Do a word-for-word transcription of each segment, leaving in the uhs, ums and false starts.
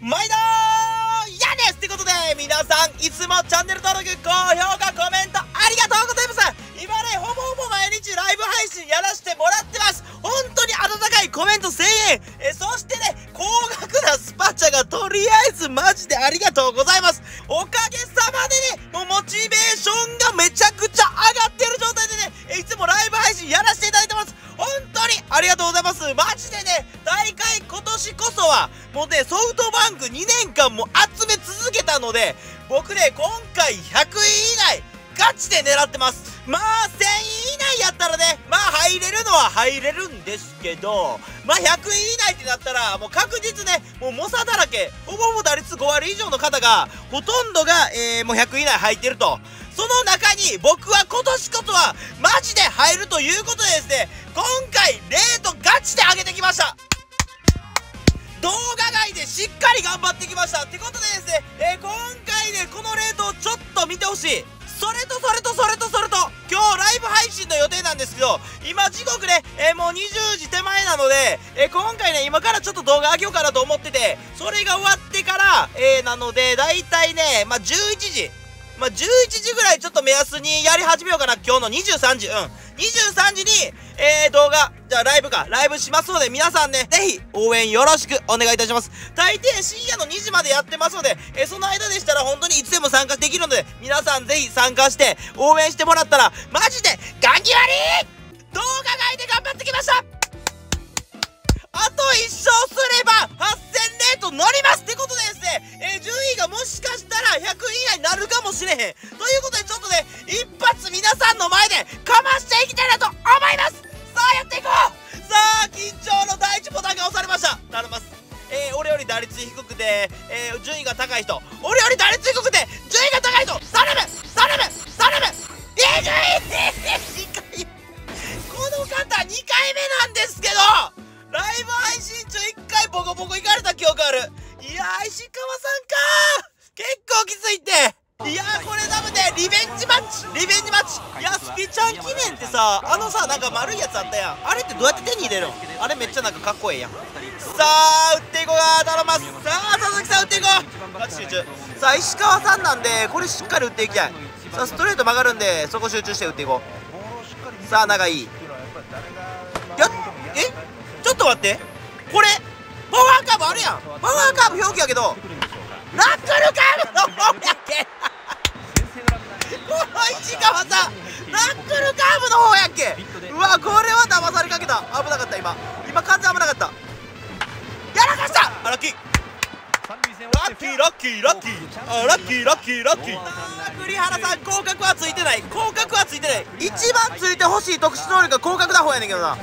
毎度ーやですってことで、皆さんいつもチャンネル登録、高評価、コメントありがとうございます。今ね、ほぼほぼ毎日ライブ配信やらせてもらってます。本当に温かいコメントせんえん、えそしてね、高額なスパチャがとりあえずマジでありがとうございます。おかげさまでね、もうモチベーションがめちゃくちゃ上がってる状態でね、えいつもライブ配信やらせていただいてます。本当にありがとうございます。マジでね、大会今年こそはもうね、ソフトバンクにねんかんも集め続けたので、僕ね、今回ひゃくい以内ガチで狙ってます。まあせんい以内やったらね、まあ入れるのは入れるんですけど、まあひゃくい以内ってなったらもう確実ね、もう猛者だらけ、ほぼほぼ打率ごわり以上の方がほとんどが、えー、もうひゃくい以内入ってると。その中に僕は今年こそはマジで入るということでですね、今回レートガチで上げてきました。動画外でしっかり頑張ってきました。ってことでですね、えー、今回ね、このレートをちょっと見てほしい。それとそれとそれとそれと、今日ライブ配信の予定なんですけど、今時刻ね、えー、もうにじゅうじ手前なので、えー、今回ね、今からちょっと動画上げようかなと思ってて、それが終わってから、えー、なので、だいたいね、まあ、じゅういちじ。まあ、じゅういちじぐらいちょっと目安にやり始めようかな。今日のにじゅうさんじ。うん。にじゅうさんじに、えー、動画、じゃあライブか、ライブしますので、皆さんね、ぜひ応援よろしくお願いいたします。大抵深夜のにじまでやってますので、えー、その間でしたら本当にいつでも参加できるので、皆さんぜひ参加して応援してもらったら、マジでガンギ割り動画外で頑張ってきました。あといっ勝すればはっせんレート乗りますってことでですね、えー、順位がもしかしたらひゃくい以内になるかもしれへん。ということでちょっとね、一発皆さんの前でかましていきたいなと思います。さあやっていこう。さあ緊張の第一ボタンが押されました。頼みます。えー、俺より打率低くて、えー、順位が高い人、俺より打率低くて順位が高い人、頼む頼む頼む。えぐいにかいこの方にかいめなんですけど、ライブ配信中いっかいボコボコいかれた記憶ある。いやー、石川さんかー、結構きついって。いやー、これ多分ね、リベンジマッチリベンジマッチ。いや、スピちゃん記念ってさ、あのさ、なんか丸いやつあったやん。あれってどうやって手に入れるの？あれめっちゃなんかかっこええやん。さあ打っていこうか、頼ます。さあ佐々木さん打っていこう。ガチ集中。さあ石川さんなんで、これしっかり打っていきたい。さあストレート曲がるんで、そこ集中して打っていこう。さあ長い。やっえちょっと待って、これパワーカーブあるやん。パワーカーブ表記やけどナックルカーブの方やっけこの石川さんナックルカーブの方やっけ。うわ、これは騙されかけた。危なかった。今今完全危なかった。やらかした。あ、ラッキーラッキーラッキーラッキーあラッキーラッキーラッキー。あ栗原さん降格はついてない。降格はついてない。一番ついてほしい特殊能力が降格打法やねんけどな。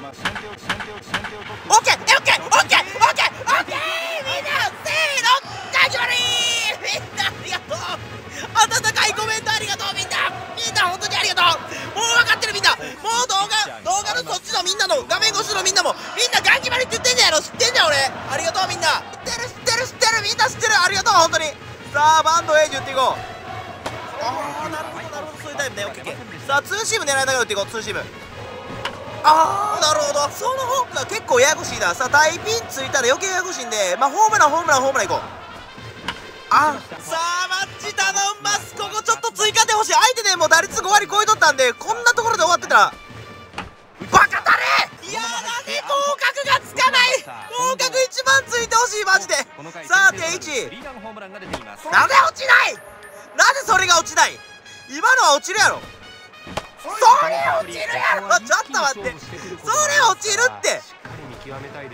オッケーオッケーオッケーオッケーオッケーみんなせーのガチ割り。みんなありがとう。温かいコメントありがとう。みんなみんな本当にありがとう。もう分かってる。みんなもう動画動画のそっちのみんなの画面越しのみんなもみんなガン決まりって言ってんじゃんやろ。知ってんじゃん俺。ありがとうみんな。知ってる知ってる知ってる。みんな知ってる。ありがとう本当に。さあバンドエイジ打っていこう。ああなるほどなるほど、そういうタイプね。オッケーオッケー。さあツーシーム狙いながら打っていこう。ツーシーム。ああなるほど、そのフォークが結構ややこしいな。さあタイピンついたら余計ややこしいんで、まあホームランホームランホームランいこう。あさあマッチ頼んます。ここちょっと追加でほしい。相手でもう打率ごわり超えとったんで、こんなところで終わってたらバカだね。いやー、なんで合格がつかない。合格一番ついてほしいマジで。さあ定位置なんで落ちない。なんでそれが落ちない。今のは落ちるやろ。それ落ちるやろ。ちょっと待って、それ落ちるって。いやいやい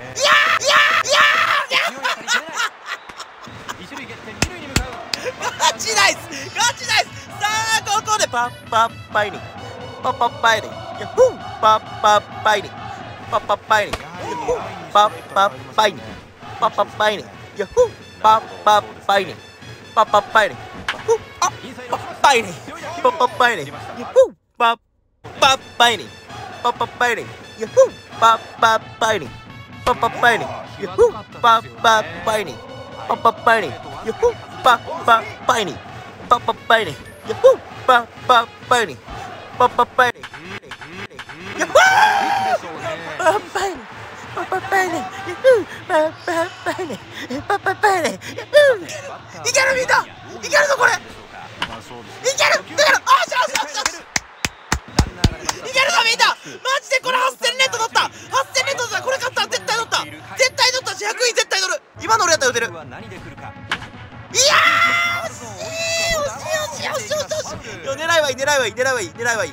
やいやガチナイスガチナイス。さあここでパッパッパイにパッパッパイにヤッホーパッパッパイにパッパッパイにヤッホーパッパッパイにパッパッパイにヤッホーパッパッパイにパッパッパイにあっパッパイにパッパッパイにヤッホーパッパッパイにパッパッパイにヤッホーパッパッパイにパッパッパイにヤッホーパッパッパイにパッパッパイにヤッホーパッパッパイにパッパッパイにヤッホーパッパッパイにパッパッパイにヤッホーパッパッパイにパパパーネパパパーネパパパーネいけるみんないけるぞこれいけるいけるあしよしよしよしいけるぞみんなマジでこれはっせんレッド乗ったはっせんレッドだこれ勝ったら絶対乗った絶対乗ったしひゃくい絶対乗る今の俺やったら打てるいやー惜しい惜しい惜しい惜しい惜しい惜しいよ狙いはいい狙いはいい狙いはいい狙いはいい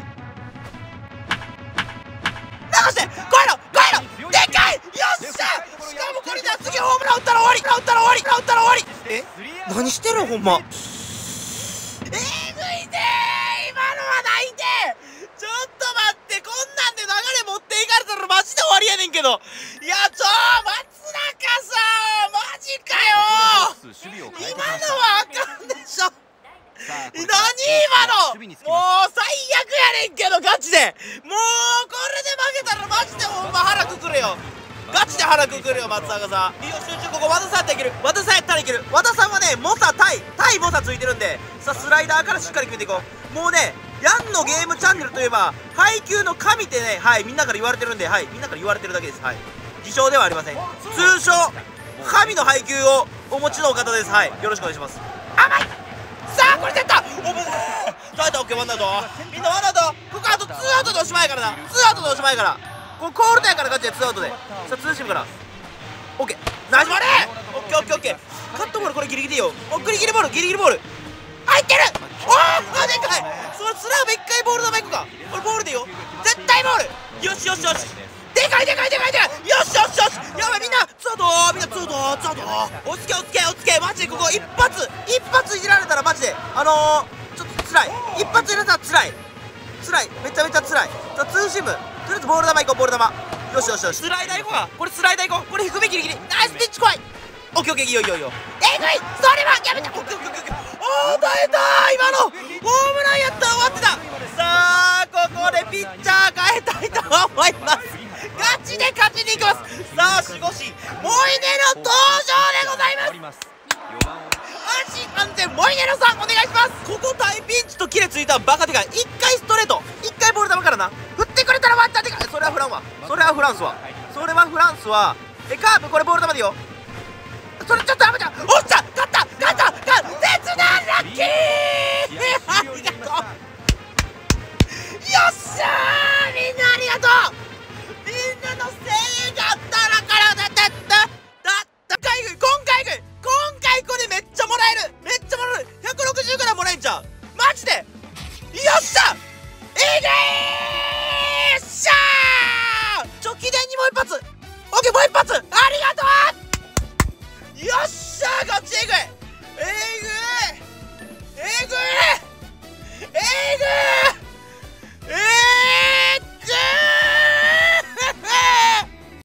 流して来いろ来いろでかいよっしゃしかもこれで次ホームラン打ったら終わり打ったら終わり打ったら終わりえ何してるほんまえぐいてー今のはないてちょっと待ってこんなんで流れ持っていかれたらマジで終わりやねんけどいやちょー松中さんマジかよー今のはあかんでしょ何今のもう最悪やねんけどガチでもうこれで負けたらマジでほんま腹くくるよガチで腹くくるよ松坂さんいいよ集中ここ和田さんやったらいける和田さんやったらいける和田さんはね猛者対対猛者ついてるんでさあスライダーからしっかり決めていこうもうねヤンのゲームチャンネルといえば配球の神ってねはいみんなから言われてるんではいみんなから言われてるだけですはい自称ではありません通称神の配球をお持ちのお方ですはいよろしくお願いします甘いさあこれ絶対おぶさあオッケーワンアウトみんなワンアウトここあとツーアウトでおしまいからなツーアウトでおしまいからこれコールドやからガチでツーアウトでさあツーシームからオッケーナイスボールオッケーオッケーオッケーカットボールこれギリギリよおギリギリボールギリギリボール入ってるおおでかいそれスラーブ一回ボール球いくかこれボールでいいよ絶対ボールよしよしよしでかいでかいでかいでかいよしよしよしやばいみんなツーアウトみんなツーアウトツーアウトおつけおつけおつけマジでここ一発一発いじられたらマジであのー、ちょっと辛い一発入れたら辛い辛いめちゃめちゃ辛いさあツーシームとりあえずボール球いこうボール球よしよしよしスライダーいこうかこれスライダーいこうこれ低めギリギリナイスピッチ来いオッケーオッケーいいよいいよいいよえぐいそれはやめたオッケーオッケーオッケーおー耐えたー今のホームランやった終わってたさあここでピッチャー変えたいと思いますガチで勝ちに行きますさあ守護神モイネの登場でございます安心安全モイネロさんお願いしますここ大ピンチとキレついたバカでかいいっかいストレートいっかいボール球からな振ってくれたらワンタンでかいそれはフランはそれはフランスはそれはフランスはえカープこれボール球でいいよ